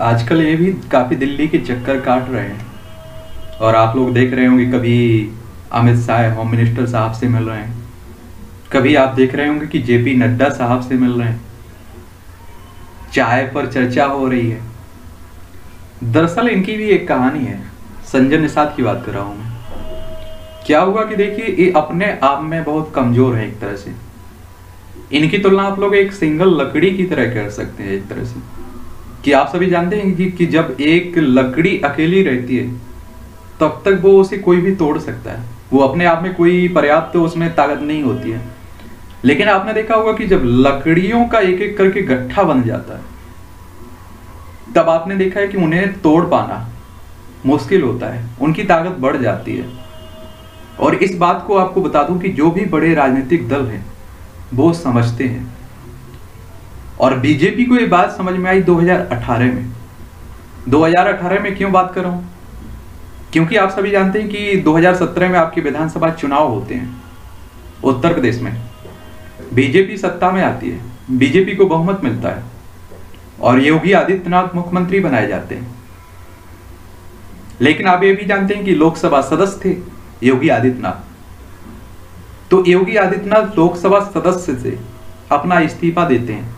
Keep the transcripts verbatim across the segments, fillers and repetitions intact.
आजकल ये भी काफ़ी दिल्ली के चक्कर काट रहे हैं और आप लोग देख रहे होंगे, कभी अमित शाह होम मिनिस्टर साहब से मिल रहे हैं, कभी आप देख रहे होंगे कि जेपी नड्डा साहब से मिल रहे हैं, चाय पर चर्चा हो रही है। दरअसल इनकी भी एक कहानी है। संजय निषाद की बात कर रहा हूँ मैं। क्या हुआ कि देखिए, ये अपने आप में बहुत कमजोर है एक तरह से। इनकी तुलना आप लोग एक सिंगल लकड़ी की तरह कर सकते हैं एक तरह से, कि आप सभी जानते हैं कि, कि जब एक लकड़ी अकेली रहती है तब तक वो उसे कोई भी तोड़ सकता है, वो अपने आप में कोई पर्याप्त तो उसमें ताकत नहीं होती है। लेकिन आपने देखा होगा कि जब लकड़ियों का एक एक करके गट्ठा बन जाता है तब आपने देखा है कि उन्हें तोड़ पाना मुश्किल होता है, उनकी ताकत बढ़ जाती है। और इस बात को आपको बता दूं कि जो भी बड़े राजनीतिक दल हैं वो समझते हैं। और बीजेपी को ये बात समझ में आई दो हज़ार अठारह में। दो हज़ार अठारह में क्यों बात कर रहा हूं? क्योंकि आप सभी जानते हैं कि दो हज़ार सत्रह में आपके विधानसभा चुनाव होते हैं उत्तर प्रदेश में। बीजेपी सत्ता में आती है, बीजेपी को बहुमत मिलता है और योगी आदित्यनाथ मुख्यमंत्री बनाए जाते हैं। लेकिन आप ये भी जानते हैं कि लोकसभा सदस्य थे योगी आदित्यनाथ, तो योगी आदित्यनाथ लोकसभा सदस्य से अपना इस्तीफा देते हैं।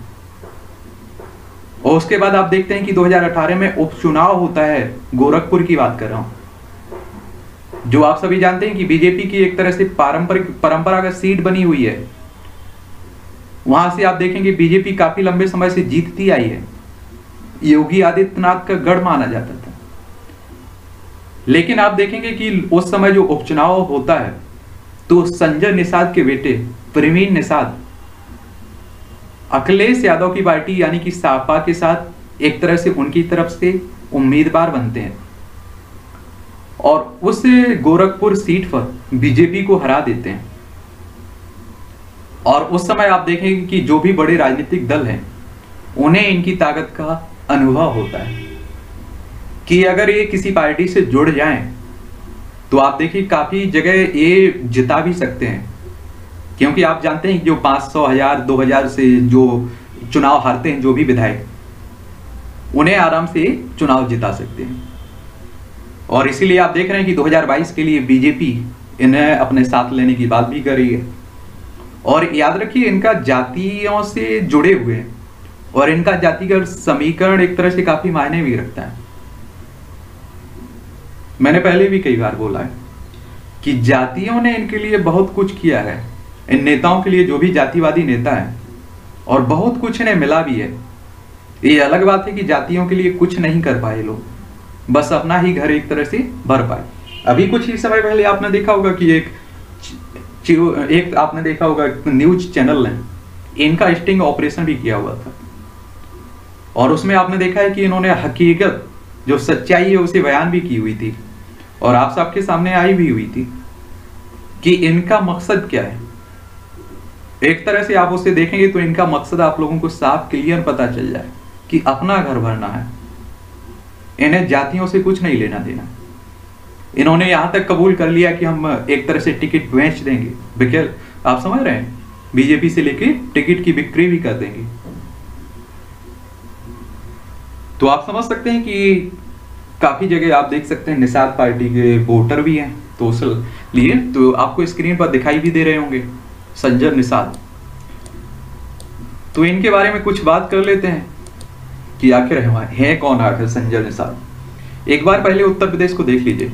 और उसके बाद आप देखते हैं कि दो हज़ार अठारह में उपचुनाव होता है, गोरखपुर की बात कर रहा हूं, जो आप सभी जानते हैं कि बीजेपी की एक तरह से पारंपरिक परंपरागत सीट बनी हुई है। वहां से आप देखेंगे बीजेपी काफी लंबे समय से जीतती आई है, योगी आदित्यनाथ का गढ़ माना जाता था। लेकिन आप देखेंगे कि उस समय जो उपचुनाव होता है तो संजय निषाद के बेटे प्रवीण निषाद अखिलेश यादव की पार्टी यानी कि सपा के साथ एक तरह से उनकी तरफ से उम्मीदवार बनते हैं और उस गोरखपुर सीट पर बीजेपी को हरा देते हैं। और उस समय आप देखेंगे कि जो भी बड़े राजनीतिक दल हैं उन्हें इनकी ताकत का अनुभव होता है कि अगर ये किसी पार्टी से जुड़ जाएं तो आप देखिए काफी जगह ये जिता भी सकते हैं, क्योंकि आप जानते हैं जो पाँच सौ हजार दो हज़ार से जो चुनाव हारते हैं जो भी विधायक, उन्हें आराम से चुनाव जिता सकते हैं। और इसीलिए आप देख रहे हैं कि दो हज़ार बाईस के लिए बीजेपी इन्हें अपने साथ लेने की बात भी कर रही है। और याद रखिए, इनका जातियों से जुड़े हुए हैं और इनका जातिगत समीकरण एक तरह से काफी मायने भी रखता है। मैंने पहले भी कई बार बोला है कि जातियों ने इनके लिए बहुत कुछ किया है, इन नेताओं के लिए जो भी जातिवादी नेता हैं, और बहुत कुछ इन्हें मिला भी है। ये अलग बात है कि जातियों के लिए कुछ नहीं कर पाए लोग, बस अपना ही घर एक तरह से भर पाए। अभी कुछ ही समय पहले आपने देखा होगा कि एक एक आपने देखा होगा न्यूज चैनल है, इनका स्टिंग ऑपरेशन भी किया हुआ था और उसमें आपने देखा है कि इन्होंने हकीकत जो सच्चाई है उसे बयान भी की हुई थी और आप सबके सामने आई भी हुई थी कि इनका मकसद क्या है। एक तरह से आप उसे देखेंगे तो इनका मकसद आप लोगों को साफ क्लियर पता चल जाए कि अपना घर भरना है, इन्हें जातियों से कुछ नहीं लेना देना। इन्होंने यहां तक कबूल कर लिया कि हम एक तरह से टिकट बेच देंगे, बिकॉज आप समझ रहे हैं, बीजेपी से लेके टिकट की बिक्री भी कर देंगे। तो आप समझ सकते हैं कि काफी जगह आप देख सकते हैं निषाद पार्टी के वोटर भी हैं, तो इसलिए तो आपको स्क्रीन पर दिखाई भी दे रहे होंगे संजय निषाद। तो इनके बारे में कुछ बात कर लेते हैं कि आखिर है कौन आखिर संजय निषाद। एक बार पहले उत्तर प्रदेश को देख लीजिए,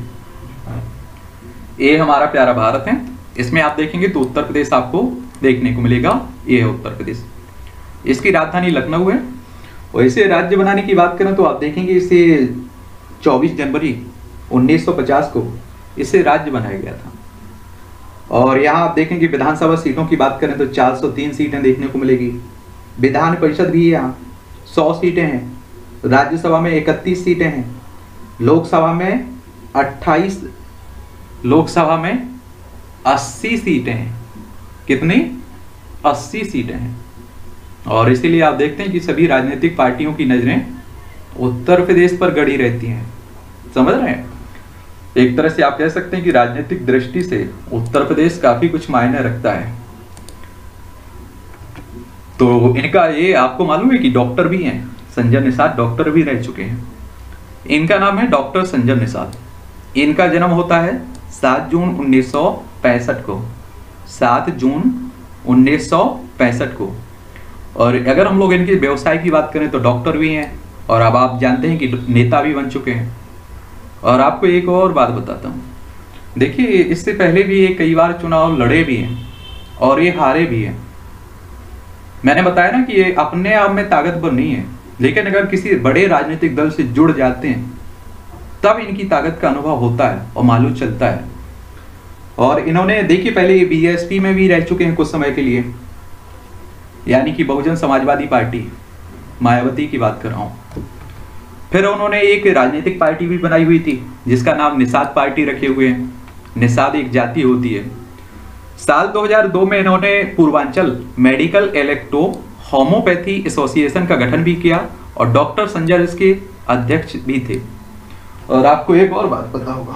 ये हमारा प्यारा भारत है, इसमें आप देखेंगे तो उत्तर प्रदेश आपको देखने को मिलेगा। ये है उत्तर प्रदेश, इसकी राजधानी लखनऊ है। और इसे राज्य बनाने की बात करें तो आप देखेंगे इसे चौबीस जनवरी उन्नीस सौ पचास को इसे राज्य बनाया गया था। और यहाँ आप देखेंगे विधानसभा सीटों की बात करें तो चार सौ तीन सीटें देखने को मिलेगी। विधान परिषद भी यहाँ सौ सीटें हैं, राज्यसभा में इकतीस सीटें हैं, लोकसभा में अट्ठाईस, लोकसभा में अस्सी सीटें हैं। कितनी? अस्सी सीटें हैं। और इसीलिए आप देखते हैं कि सभी राजनीतिक पार्टियों की नजरें उत्तर प्रदेश पर गड़ी रहती हैं। समझ रहे हैं? एक तरह से आप कह सकते हैं कि राजनीतिक दृष्टि से उत्तर प्रदेश काफी कुछ मायने रखता है। तो इनका ये आपको मालूम है कि डॉक्टर भी हैं संजय निषाद डॉक्टर भी रह चुके हैं। इनका नाम है डॉक्टर संजय निषाद। इनका जन्म होता है सात जून उन्नीस सौ पैंसठ को, सात जून उन्नीस सौ पैंसठ को। और अगर हम लोग इनके व्यवसाय की बात करें तो डॉक्टर भी हैं, और अब आप जानते हैं कि नेता भी बन चुके हैं। और आपको एक और बात बताता हूँ, देखिए इससे पहले भी ये कई बार चुनाव लड़े भी हैं और ये हारे भी हैं। मैंने बताया ना कि ये अपने आप में ताकतवर नहीं है, लेकिन अगर किसी बड़े राजनीतिक दल से जुड़ जाते हैं तब इनकी ताकत का अनुभव होता है और मालूम चलता है। और इन्होंने देखिए पहले ये बीएसपी में भी रह चुके हैं कुछ समय के लिए, यानी कि बहुजन समाजवादी पार्टी, मायावती की बात कर रहा हूँ। फिर उन्होंने एक राजनीतिक पार्टी भी बनाई हुई थी जिसका नाम निषाद पार्टी रखे हुए हैं। निषाद एक जाति होती है। साल दो हज़ार दो में इन्होंने Purvanchal medical electro homeopathy association का गठन भी किया और डॉक्टर संजय इसके अध्यक्ष भी थे। और आपको एक और बात पता होगा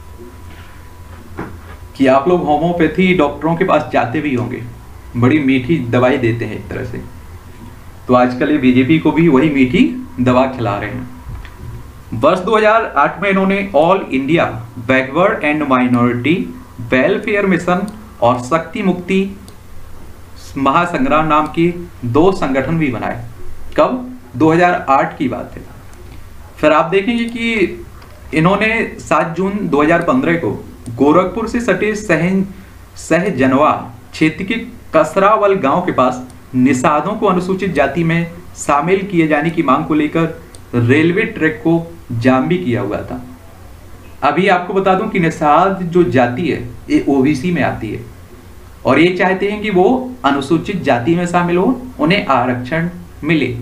कि आप लोग होम्योपैथी डॉक्टरों के पास जाते भी होंगे, बड़ी मीठी दवाई देते हैं एक तरह से। तो आजकल ये बीजेपी को भी वही मीठी दवा खिला रहे हैं। वर्ष दो हज़ार आठ में इन्होंने all India backward and minority welfare mission और शक्ति मुक्ति महासंग्राम नाम के दो संगठन भी बनाए। कब? दो हज़ार आठ की बात है। फिर आप देखेंगे कि इन्होंने सात जून दो हज़ार पंद्रह को गोरखपुर से सटे सहन सहजनवा क्षेत्र के कसरावल गांव के पास निषादों को अनुसूचित जाति में शामिल किए जाने की मांग को लेकर रेलवे ट्रैक को जाम भी किया हुआ था। अभी आपको बता दूं कि निषाद जो जाति है ये ओबीसी में आती है और ये चाहते हैं कि वो अनुसूचित जाति में शामिल हो, उन्हें आरक्षण मिले।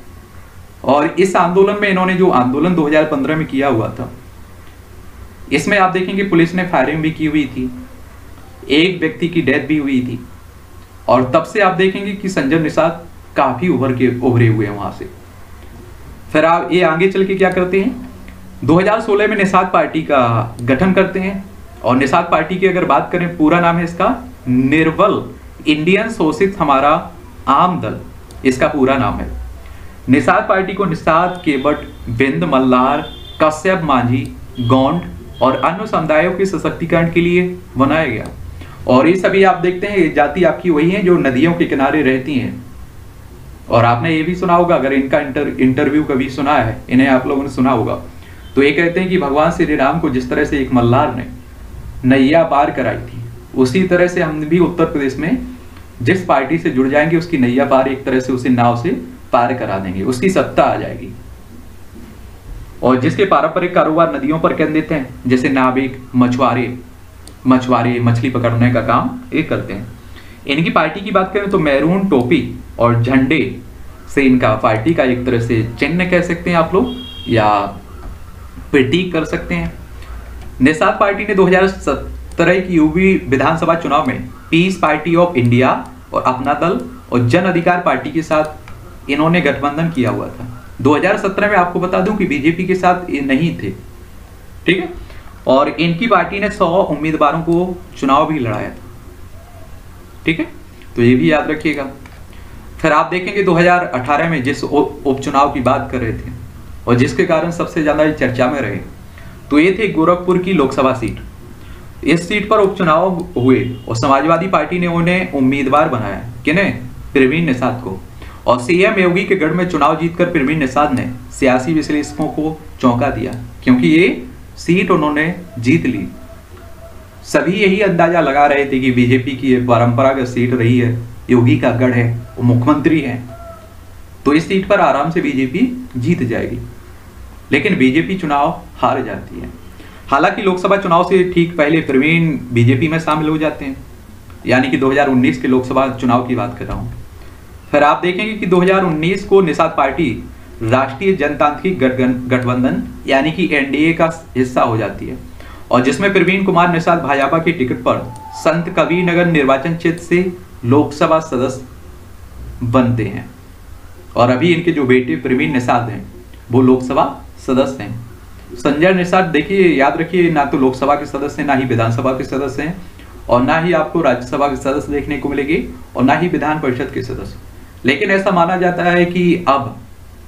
और इस आंदोलन में इन्होंने जो आंदोलन दो हज़ार पंद्रह में किया हुआ था, इसमें आप देखेंगे पुलिस ने फायरिंग भी की हुई थी, एक व्यक्ति की डेथ भी हुई थी। और तब से आप देखेंगे कि संजय निषाद काफी उभर के उभरे हुए हैं वहां से। फिर आप ये आगे चल के क्या करते हैं, दो हज़ार सोलह में निषाद पार्टी का गठन करते हैं। और निषाद पार्टी की अगर बात करें, पूरा नाम है इसका निर्बल इंडियन शोषित हमारा आम दल, इसका पूरा नाम है। निषाद पार्टी को निषाद, केवट, बिंद, मल्लार, कश्यप, मांझी, गोंड और अन्य समुदायों के सशक्तिकरण के लिए बनाया गया। और ये सभी आप देखते हैं, ये जाति आपकी वही है जो नदियों के किनारे रहती हैं। और आपने ये भी सुना होगा, अगर इनका इंटर इंटरव्यू कभी सुना है, इन्हें आप लोगों ने सुना होगा, तो ये कहते हैं कि भगवान श्री राम को जिस तरह से एक मल्लार ने नैया पार कराई थी, उसी तरह से हम भी उत्तर प्रदेश में जिस पार्टी से जुड़ जाएंगे उसकी नैया पार एक तरह से उसी नाव से पार करा देंगे, उसकी सत्ता आ जाएगी। और जिसके पारंपरिक कारोबार नदियों पर केंद्रित हैं, जैसे नाविक, मछुआरे मछुआरे मछली पकड़ने का काम ये करते हैं। इनकी पार्टी की बात करें तो मैरून टोपी और झंडे से इनका पार्टी का एक तरह से चिन्ह कह सकते हैं आप लोग, या प्रतीक कर सकते हैं। निषाद पार्टी ने दो हज़ार सत्रह की यूपी विधानसभा चुनाव में पीस पार्टी ऑफ इंडिया और अपना दल और जन अधिकार पार्टी के साथ इन्होंने गठबंधन किया हुआ था। दो हज़ार सत्रह में आपको बता दूं कि बीजेपी के साथ ये नहीं थे, ठीक है। और इनकी पार्टी ने सौ उम्मीदवारों को चुनाव भी लड़ाया था, ठीक है, तो ये भी याद रखिएगा। फिर आप देखेंगे दो हज़ार अठारह में जिस उपचुनाव की बात कर रहे थे और जिसके कारण सबसे ज्यादा चर्चा में रहे, तो ये थे गोरखपुर की लोकसभा सीट। इस सीट पर उपचुनाव हुए और समाजवादी पार्टी ने उन्हें उम्मीदवार बनाया, किन्हें? प्रवीण निषाद को। और सीएम योगी के गढ़ में चुनाव जीतकर प्रवीण निषाद ने सियासी विश्लेषकों को चौंका दिया, क्योंकि ये सीट उन्होंने जीत ली। सभी यही अंदाजा लगा रहे थे कि बीजेपी की परंपरागत सीट रही है, योगी का गढ़ है, वो मुख्यमंत्री है, तो इस सीट पर आराम से बीजेपी जीत जाएगी। लेकिन बीजेपी चुनाव हार जाती है। हालांकि लोकसभा चुनाव से ठीक पहले प्रवीण बीजेपी में शामिल हो जाते हैं, यानी कि दो हज़ार उन्नीस के लोकसभा चुनाव की बात कर रहा हूँ। फिर आप देखेंगे कि दो हज़ार उन्नीस को निषाद पार्टी राष्ट्रीय जनतांत्रिक गठबंधन यानी कि एनडीए का हिस्सा हो जाती है, और जिसमें प्रवीण कुमार निषाद भाजपा के टिकट पर संत कबीर नगर निर्वाचन क्षेत्र से लोकसभा सदस्य बनते हैं। और अभी इनके जो बेटे प्रवीण निषाद हैं वो लोकसभा सदस्य हैं। संजय निषाद देखिए, याद रखिए, ना तो लोकसभा के सदस्य हैं, ना ही विधानसभा के सदस्य हैं, और ना ही आपको राज्यसभा के सदस्य देखने को मिलेंगे, और ना ही विधान परिषद के सदस्य। लेकिन ऐसा माना जाता है कि अब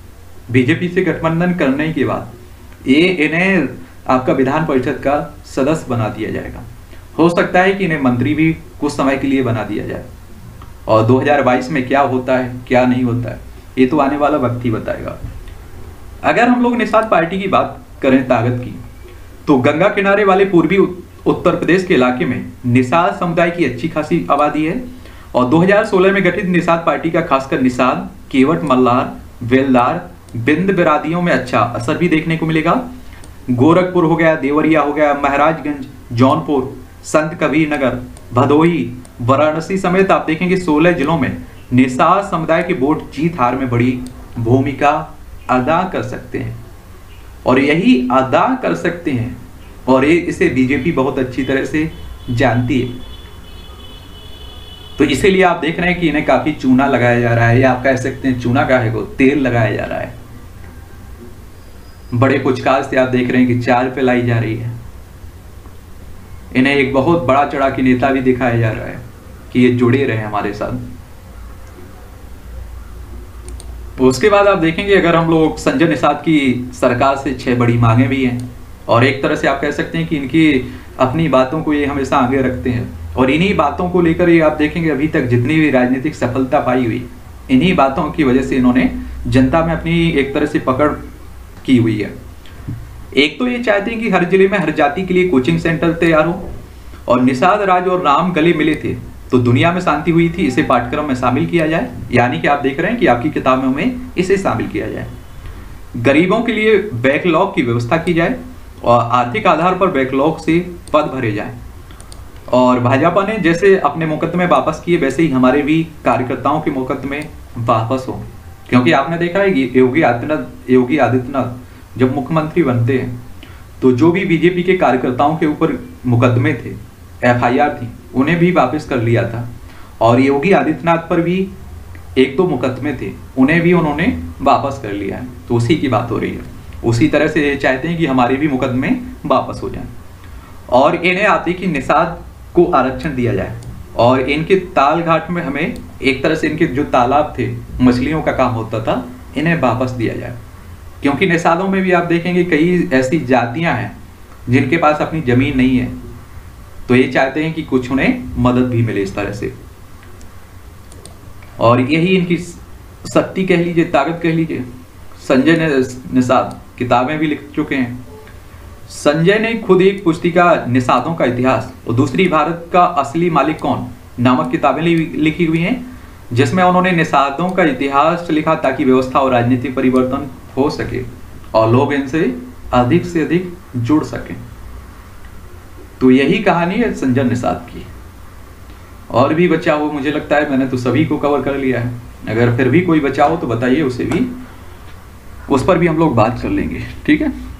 बीजेपी से गठबंधन करने के बाद ये इन्हें आपका विधान परिषद का सदस्य बना दिया जाएगा। हो सकता है कि इन्हें मंत्री भी कुछ समय के लिए बना दिया जाए, और दो हज़ार बाईस में क्या होता है क्या नहीं होता है ये तो आने वाला वक्त ही बताएगा। अगर हम लोग निषाद पार्टी की बात करें ताकत की, तो गंगा किनारे वाले पूर्वी उत्तर प्रदेश के इलाके में निषाद समुदाय की अच्छी खासी आबादी है, और दो हज़ार सोलह में गठित निषाद पार्टी का खासकर निषाद, केवट, मल्हार, बेलदार, बिंद बिरादियों में अच्छा असर भी देखने को मिलेगा। गोरखपुर हो गया, देवरिया हो गया, महाराजगंज, जौनपुर, संत कबीर नगर, भदोही, वाराणसी समेत आप देखेंगे सोलह जिलों में निषाद समुदाय के वोट जीत हार में बड़ी भूमिका अदा कर सकते हैं, और यही अदा कर सकते हैं और ये इसे बीजेपी बहुत अच्छी तरह से जानती है। तो इसीलिए आप देख रहे हैं कि इन्हें काफी चूना लगाया जा रहा है, या आप कह सकते हैं चूना का है वो तेल लगाया जा रहा है। बड़े पुचकार से आप देख रहे हैं कि चाल पे लाई जा रही है। इन्हें एक बहुत बड़ा चढ़ा के नेता भी दिखाया जा रहा है कि ये जुड़े रहे हमारे साथ। उसके बाद आप देखेंगे अगर हम लोग संजय निषाद की सरकार से छह बड़ी मांगे भी हैं, और एक तरह से आप कह सकते हैं कि इनकी अपनी बातों को ये हमेशा आगे रखते हैं, और इन्हीं बातों को लेकर ये आप देखेंगे अभी तक जितनी भी राजनीतिक सफलता पाई हुई इन्हीं बातों की वजह से इन्होंने जनता में अपनी एक तरह से पकड़ की हुई है। एक तो ये चाहते हैं कि हर जिले में हर जाति के लिए कोचिंग सेंटर तैयार हो, और निषाद, राज और राम गले मिले थे तो दुनिया में शांति हुई थी, इसे पाठ्यक्रम में शामिल किया जाए, यानी कि आप देख रहे हैं कि आपकी किताबों में इसे शामिल किया जाए। गरीबों के लिए बैकलॉग की व्यवस्था की जाए, और आर्थिक आधार पर बैकलॉग से पद भरे जाए। और भाजपा ने जैसे अपने मुकदमे वापस किए वैसे ही हमारे भी कार्यकर्ताओं के मुकदमे वापस हो, क्योंकि आपने देखा है कि योगी आदित्यनाथ योगी आदित्यनाथ जब मुख्यमंत्री बनते हैं तो जो भी बीजेपी के कार्यकर्ताओं के ऊपर मुकदमे थे, एफ आई आर थी, उन्हें भी वापस कर लिया था। और योगी आदित्यनाथ पर भी एक दो मुकदमे थे, उन्हें भी उन्होंने वापस कर लिया है। तो उसी की बात हो रही है। उसी तरह से चाहते हैं कि हमारे भी मुकदमे वापस हो जाएं, और इन्हें आते कि निषाद को आरक्षण दिया जाए, और इनके ताल घाट में हमें एक तरह से इनके जो तालाब थे, मछलियों का काम होता था, इन्हें वापस दिया जाए। क्योंकि निषादों में भी आप देखेंगे कई ऐसी जातियां हैं जिनके पास अपनी जमीन नहीं है, तो ये चाहते हैं कि कुछ उन्हें मदद भी मिले इस तरह से। और यही इनकी शक्ति कह लीजिए, ताकत कह लीजिए। संजय निषाद किताबें भी लिख चुके हैं। संजय ने खुद एक पुस्तिका निषादों का इतिहास और दूसरी भारत का असली मालिक कौन नामक किताबें लिखी हुई हैं, जिसमें उन्होंने निषादों का इतिहास लिखा ताकि व्यवस्था और राजनीतिक परिवर्तन हो सके और लोग इनसे अधिक से अधिक जुड़ सकें। तो यही कहानी है संजय निषाद की। और भी बचा हो, मुझे लगता है मैंने तो सभी को कवर कर लिया है। अगर फिर भी कोई बचा हो तो बताइए, उसे भी उस पर भी हम लोग बात कर लेंगे, ठीक है।